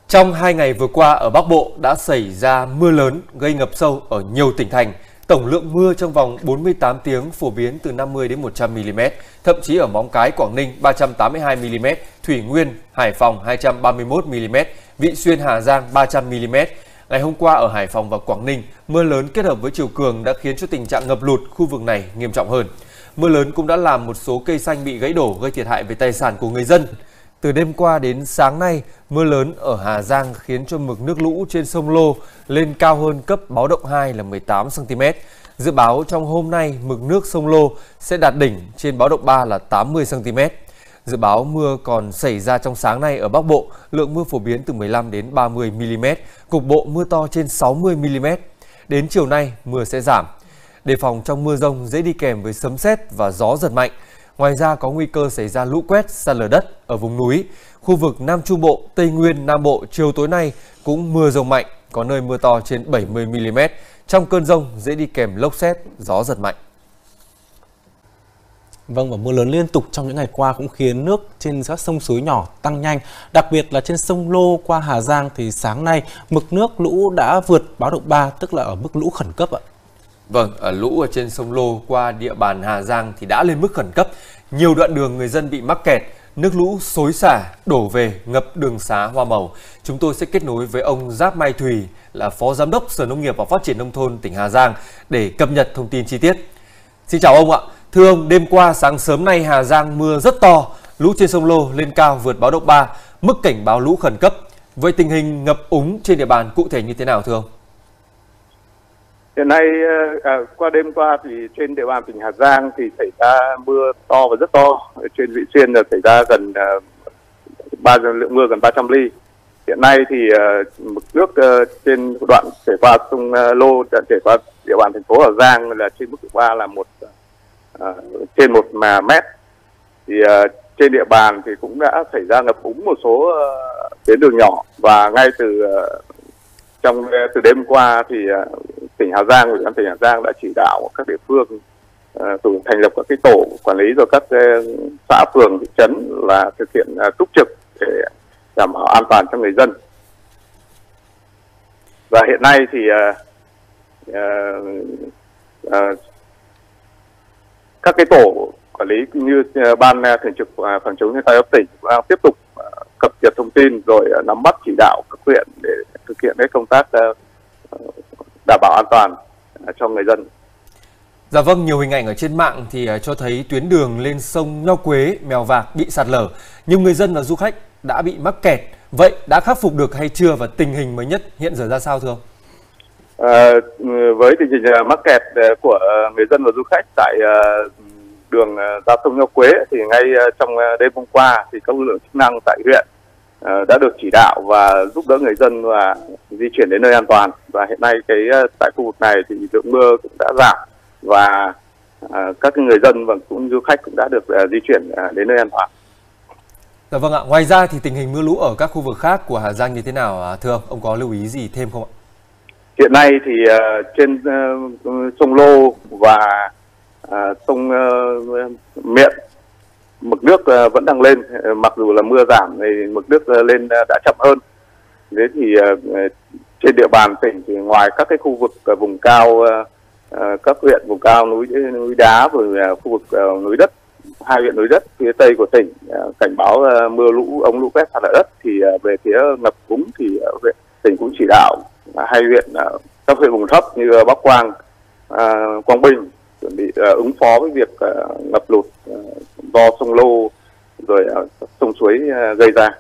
Trong 2 ngày vừa qua ở Bắc Bộ đã xảy ra mưa lớn gây ngập sâu ở nhiều tỉnh thành. Tổng lượng mưa trong vòng 48 tiếng phổ biến từ 50 đến 100 mm, thậm chí ở Móng Cái, Quảng Ninh 382 mm, Thủy Nguyên, Hải Phòng 231 mm, Vị Xuyên, Hà Giang 300 mm. Ngày hôm qua ở Hải Phòng và Quảng Ninh, mưa lớn kết hợp với chiều cường đã khiến cho tình trạng ngập lụt khu vực này nghiêm trọng hơn. Mưa lớn cũng đã làm một số cây xanh bị gãy đổ gây thiệt hại về tài sản của người dân. Từ đêm qua đến sáng nay, mưa lớn ở Hà Giang khiến cho mực nước lũ trên sông Lô lên cao hơn cấp báo động 2 là 18 cm. Dự báo trong hôm nay, mực nước sông Lô sẽ đạt đỉnh trên báo động 3 là 80 cm. Dự báo mưa còn xảy ra trong sáng nay ở Bắc Bộ, lượng mưa phổ biến từ 15 đến 30 mm, cục bộ mưa to trên 60 mm. Đến chiều nay, mưa sẽ giảm. Đề phòng trong mưa dông dễ đi kèm với sấm sét và gió giật mạnh. Ngoài ra có nguy cơ xảy ra lũ quét, sạt lở đất ở vùng núi. Khu vực Nam Trung Bộ, Tây Nguyên, Nam Bộ chiều tối nay cũng mưa dông mạnh, có nơi mưa to trên 70 mm. Trong cơn dông dễ đi kèm lốc sét, gió giật mạnh. Vâng, và mưa lớn liên tục trong những ngày qua cũng khiến nước trên các sông suối nhỏ tăng nhanh. Đặc biệt là trên sông Lô qua Hà Giang thì sáng nay mực nước lũ đã vượt báo động 3, tức là ở mức lũ khẩn cấp ạ. Vâng, lũ ở trên sông Lô qua địa bàn Hà Giang thì đã lên mức khẩn cấp. Nhiều đoạn đường người dân bị mắc kẹt, nước lũ xối xả, đổ về, ngập đường xá hoa màu. Chúng tôi sẽ kết nối với ông Giáp Mai Thùy là Phó Giám đốc Sở Nông nghiệp và Phát triển Nông thôn tỉnh Hà Giang để cập nhật thông tin chi tiết. Xin chào ông ạ. Thưa ông, đêm qua sáng sớm nay Hà Giang mưa rất to, lũ trên sông Lô lên cao vượt báo động 3, mức cảnh báo lũ khẩn cấp. Vậy tình hình ngập úng trên địa bàn cụ thể như thế nào thưa ông? Hiện nay qua đêm qua thì trên địa bàn tỉnh Hà Giang thì xảy ra mưa to và rất to. Ở trên Vị Xuyên là xảy ra gần lượng mưa gần 300 ly. Hiện nay thì mực nước trên đoạn chảy qua sông Lô chảy qua địa bàn thành phố Hà Giang là trên mức 3 là trên 1 mét. Thì trên địa bàn thì cũng đã xảy ra ngập úng một số tuyến đường nhỏ, và ngay từ đêm qua thì tỉnh Hà Giang, ủy ban tỉnh Hà Giang đã chỉ đạo các địa phương thành lập các cái tổ quản lý rồi các xã phường thị trấn là thực hiện túc trực để đảm bảo an toàn cho người dân. Và hiện nay thì các cái tổ quản lý như ban thường trực phòng chống thiên tai cấp tỉnh đang tiếp tục cập nhật thông tin rồi nắm bắt chỉ đạo các huyện để thực hiện cái công tác đảm bảo an toàn cho người dân. Dạ vâng, nhiều hình ảnh ở trên mạng thì cho thấy tuyến đường lên sông Nho Quế, Mèo Vạc bị sạt lở. Nhiều người dân và du khách đã bị mắc kẹt. Vậy đã khắc phục được hay chưa và tình hình mới nhất hiện giờ ra sao thưa ông? Với tình hình mắc kẹt của người dân và du khách tại đường giao thông Nho Quế thì ngay trong đêm hôm qua thì các lực lượng chức năng tại huyện đã được chỉ đạo và giúp đỡ người dân và di chuyển đến nơi an toàn. Và hiện nay tại khu vực này thì lượng mưa cũng đã giảm và các người dân và cũng du khách cũng đã được di chuyển đến nơi an toàn. Dạ vâng ạ. Ngoài ra thì tình hình mưa lũ ở các khu vực khác của Hà Giang như thế nào thưa ông? Ông có lưu ý gì thêm không ạ? Hiện nay thì trên sông Lô và sông Miện mực nước vẫn đang lên, mặc dù là mưa giảm thì mực nước lên đã chậm hơn. Thế thì trên địa bàn tỉnh thì ngoài các cái khu vực vùng cao, các huyện vùng cao núi đá rồi khu vực núi đất, 2 huyện núi đất phía tây của tỉnh cảnh báo mưa lũ, ống lũ quét, sạt lở đất, thì về phía ngập úng thì tỉnh cũng chỉ đạo 2 huyện, các huyện vùng thấp như Bắc Quang, Quang Bình chuẩn bị ứng phó với việc ngập lụt do sông Lô rồi sông suối gây ra.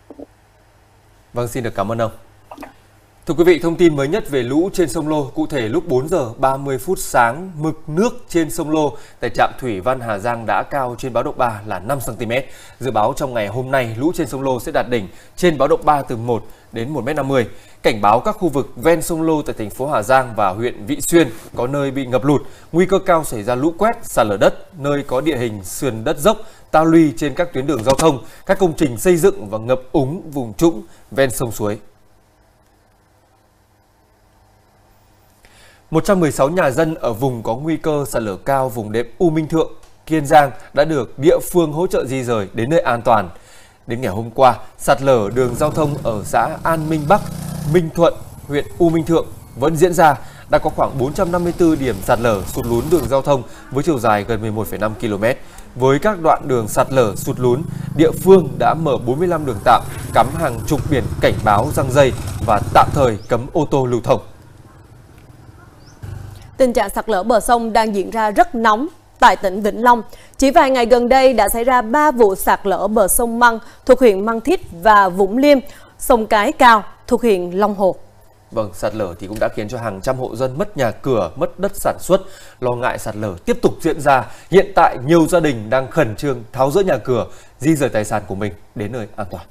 Vâng, xin được cảm ơn ông. Thưa quý vị, thông tin mới nhất về lũ trên sông Lô, cụ thể lúc 4 giờ 30 phút sáng, mực nước trên sông Lô tại trạm Thủy Văn Hà Giang đã cao trên báo động 3 là 5 cm. Dự báo trong ngày hôm nay, lũ trên sông Lô sẽ đạt đỉnh trên báo động 3 từ 1 đến 1,50 m. Cảnh báo các khu vực ven sông Lô tại thành phố Hà Giang và huyện Vị Xuyên có nơi bị ngập lụt, nguy cơ cao xảy ra lũ quét, sạt lở đất, nơi có địa hình sườn đất dốc, ta luy trên các tuyến đường giao thông, các công trình xây dựng và ngập úng vùng trũng ven sông suối. 116 nhà dân ở vùng có nguy cơ sạt lở cao vùng đệm U Minh Thượng, Kiên Giang đã được địa phương hỗ trợ di rời đến nơi an toàn. Đến ngày hôm qua, sạt lở đường giao thông ở xã An Minh Bắc, Minh Thuận, huyện U Minh Thượng vẫn diễn ra. Đã có khoảng 454 điểm sạt lở sụt lún đường giao thông với chiều dài gần 11,5 km. Với các đoạn đường sạt lở sụt lún, địa phương đã mở 45 đường tạm, cắm hàng chục biển cảnh báo giăng dây và tạm thời cấm ô tô lưu thông. Tình trạng sạt lở bờ sông đang diễn ra rất nóng tại tỉnh Vĩnh Long. Chỉ vài ngày gần đây đã xảy ra 3 vụ sạt lở bờ sông Măng thuộc huyện Măng Thít và Vũng Liêm, sông Cái Cao thuộc huyện Long Hồ. Vâng, sạt lở thì cũng đã khiến cho hàng trăm hộ dân mất nhà cửa, mất đất sản xuất. Lo ngại sạt lở tiếp tục diễn ra, hiện tại nhiều gia đình đang khẩn trương tháo dỡ nhà cửa, di rời tài sản của mình đến nơi an toàn.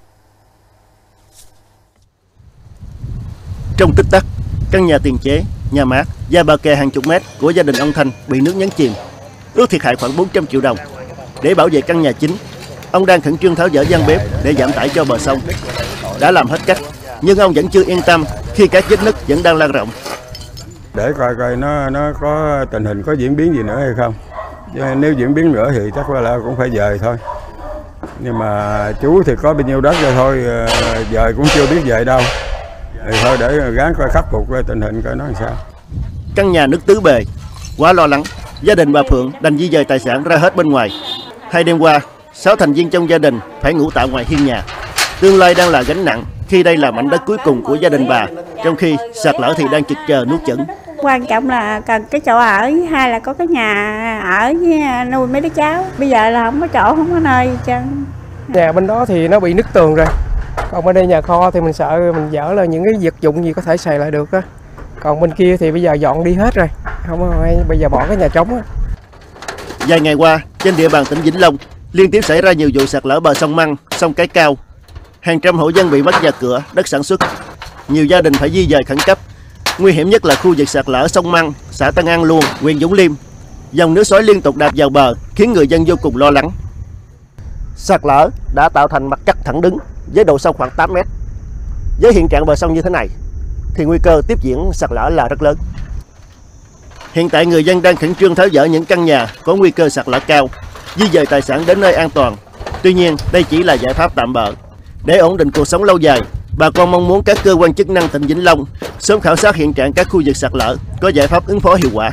Trong tích tắc, căn nhà tiền chế, nhà mát và bờ kè hàng chục mét của gia đình ông Thanh bị nước nhấn chìm, ước thiệt hại khoảng 400 triệu đồng. Để bảo vệ căn nhà chính, ông đang khẩn trương tháo dỡ gian bếp để giảm tải cho bờ sông. Đã làm hết cách, nhưng ông vẫn chưa yên tâm khi các vết nứt vẫn đang lan rộng. Để coi nó có tình hình có diễn biến gì nữa hay không. Nếu diễn biến nữa thì chắc là cũng phải dời thôi. Nhưng mà chú thì có bao nhiêu đất rồi thôi, dời cũng chưa biết dời đâu. Thì thôi để gắng coi khắc phục tình hình coi nó làm sao. Căn nhà nứt tứ bề, quá lo lắng, gia đình bà Phượng đành di dời tài sản ra hết bên ngoài. 2 đêm qua, 6 thành viên trong gia đình phải ngủ tạm ngoài hiên nhà. Tương lai đang là gánh nặng khi đây là mảnh đất cuối cùng của gia đình bà, trong khi sạt lở thì đang chực chờ nuốt chửng. Quan trọng là cần cái chỗ ở, hai là có cái nhà ở với nuôi mấy đứa cháu. Bây giờ là không có chỗ, không có nơi chân. Nhà bên đó thì nó bị nứt tường rồi. Còn bên đây nhà kho thì mình sợ mình dỡ là những cái vật dụng gì có thể xài lại được á. Còn bên kia thì bây giờ dọn đi hết rồi, không có ai bây giờ bỏ cái nhà trống á. Vài ngày qua, trên địa bàn tỉnh Vĩnh Long liên tiếp xảy ra nhiều vụ sạt lở bờ sông Măng, sông Cái Cao. Hàng trăm hộ dân bị mất nhà cửa, đất sản xuất. Nhiều gia đình phải di dời khẩn cấp. Nguy hiểm nhất là khu vực sạt lở sông Măng, xã Tân An Luông, huyện Vũng Liêm. Dòng nước xối liên tục đạp vào bờ khiến người dân vô cùng lo lắng. Sạt lở đã tạo thành mặt cắt thẳng đứng với độ sâu khoảng 8 mét. Với hiện trạng bờ sông như thế này thì nguy cơ tiếp diễn sạt lở là rất lớn. Hiện tại người dân đang khẩn trương tháo dỡ những căn nhà có nguy cơ sạt lở cao, di dời tài sản đến nơi an toàn. Tuy nhiên, đây chỉ là giải pháp tạm bợ. Để ổn định cuộc sống lâu dài, bà con mong muốn các cơ quan chức năng tỉnh Vĩnh Long sớm khảo sát hiện trạng các khu vực sạt lở, có giải pháp ứng phó hiệu quả.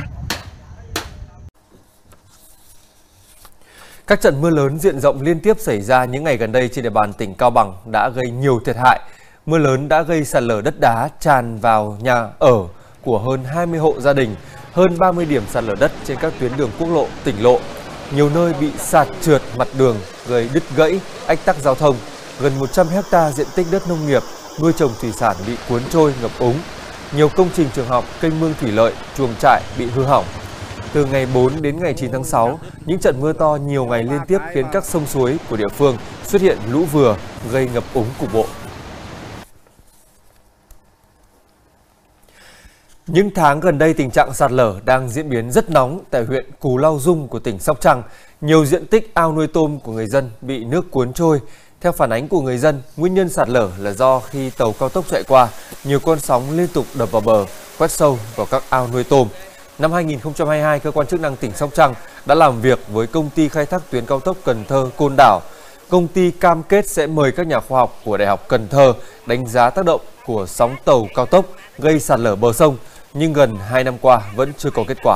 Các trận mưa lớn diện rộng liên tiếp xảy ra những ngày gần đây trên địa bàn tỉnh Cao Bằng đã gây nhiều thiệt hại. Mưa lớn đã gây sạt lở đất đá tràn vào nhà ở của hơn 20 hộ gia đình, hơn 30 điểm sạt lở đất trên các tuyến đường quốc lộ, tỉnh lộ. Nhiều nơi bị sạt trượt mặt đường, gây đứt gãy, ách tắc giao thông. Gần 100 ha diện tích đất nông nghiệp, nuôi trồng thủy sản bị cuốn trôi, ngập úng. Nhiều công trình trường học, kênh mương thủy lợi, chuồng trại bị hư hỏng. Từ ngày 4 đến ngày 9 tháng 6, những trận mưa to nhiều ngày liên tiếp khiến các sông suối của địa phương xuất hiện lũ vừa, gây ngập úng cục bộ. Những tháng gần đây, tình trạng sạt lở đang diễn biến rất nóng tại huyện Cù Lao Dung của tỉnh Sóc Trăng. Nhiều diện tích ao nuôi tôm của người dân bị nước cuốn trôi. Theo phản ánh của người dân, nguyên nhân sạt lở là do khi tàu cao tốc chạy qua, nhiều con sóng liên tục đập vào bờ, quét sâu vào các ao nuôi tôm. Năm 2022, cơ quan chức năng tỉnh Sóc Trăng đã làm việc với công ty khai thác tuyến cao tốc Cần Thơ - Côn Đảo. Công ty cam kết sẽ mời các nhà khoa học của Đại học Cần Thơ đánh giá tác động của sóng tàu cao tốc gây sạt lở bờ sông, nhưng gần 2 năm qua vẫn chưa có kết quả.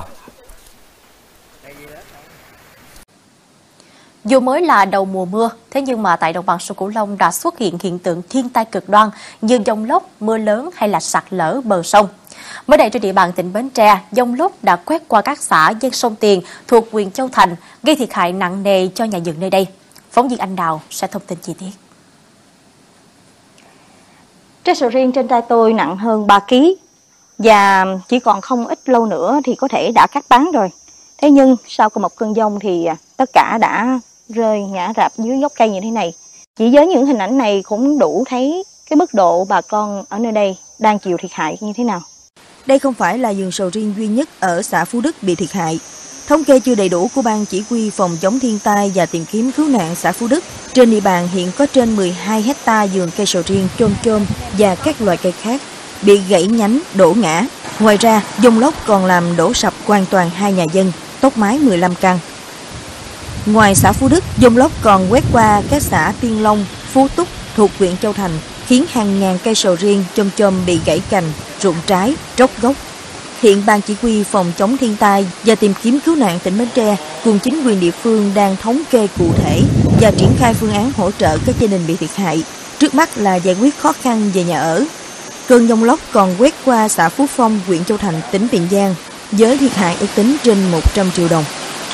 Dù mới là đầu mùa mưa, thế nhưng mà tại đồng bằng sông Cửu Long đã xuất hiện hiện tượng thiên tai cực đoan như dông lốc, mưa lớn hay là sạt lở bờ sông. Mới đây trên địa bàn tỉnh Bến Tre, dông lốc đã quét qua các xã ven sông Tiền thuộc huyện Châu Thành, gây thiệt hại nặng nề cho nhà vườn nơi đây. Phóng viên Anh Đào sẽ thông tin chi tiết. Trái sầu riêng trên tay tôi nặng hơn 3 kg và chỉ còn không ít lâu nữa thì có thể đã cắt bán rồi. Thế nhưng sau một cơn dông thì tất cả đã rơi ngã rạp dưới gốc cây như thế này. Chỉ với những hình ảnh này cũng đủ thấy cái mức độ bà con ở nơi đây đang chịu thiệt hại như thế nào. Đây không phải là vườn sầu riêng duy nhất ở xã Phú Đức bị thiệt hại. Thống kê chưa đầy đủ của Ban Chỉ huy Phòng chống thiên tai và tìm kiếm cứu nạn xã Phú Đức, trên địa bàn hiện có trên 12 hecta vườn cây sầu riêng, chôm chôm và các loại cây khác bị gãy nhánh, đổ ngã. Ngoài ra, dông lốc còn làm đổ sập hoàn toàn 2 nhà dân, tốc mái 15 căn. Ngoài xã Phú Đức, dông lốc còn quét qua các xã Tiên Long, Phú Túc thuộc huyện Châu Thành, khiến hàng ngàn cây sầu riêng chôm chôm bị gãy cành, rụng trái, tróc gốc. Hiện Ban Chỉ huy Phòng chống thiên tai và tìm kiếm cứu nạn tỉnh Bến Tre cùng chính quyền địa phương đang thống kê cụ thể và triển khai phương án hỗ trợ các gia đình bị thiệt hại. Trước mắt là giải quyết khó khăn về nhà ở. Cơn giông lốc còn quét qua xã Phú Phong, huyện Châu Thành, tỉnh Tiền Giang, với thiệt hại ước tính trên 100 triệu đồng.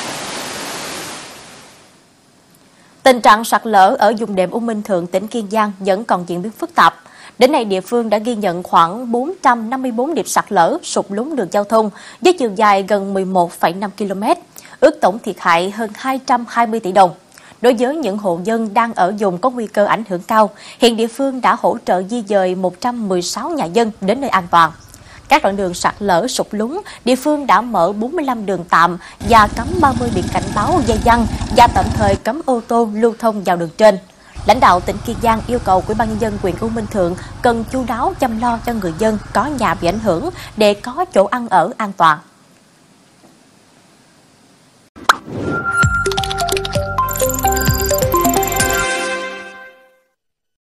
Tình trạng sạt lở ở vùng đệm U Minh Thượng, tỉnh Kiên Giang vẫn còn diễn biến phức tạp. Đến nay, địa phương đã ghi nhận khoảng 454 điểm sạt lở, sụt lún đường giao thông với chiều dài gần 11,5 km, ước tổng thiệt hại hơn 220 tỷ đồng. Đối với những hộ dân đang ở vùng có nguy cơ ảnh hưởng cao, hiện địa phương đã hỗ trợ di dời 116 nhà dân đến nơi an toàn. Các đoạn đường sạt lở sụt lún, địa phương đã mở 45 đường tạm và cắm 30 biển cảnh báo dây văng và tạm thời cấm ô tô lưu thông vào đường trên. Lãnh đạo tỉnh Kiên Giang yêu cầu Ủy ban nhân dân huyện U Minh Thượng cần chu đáo chăm lo cho người dân có nhà bị ảnh hưởng để có chỗ ăn ở an toàn.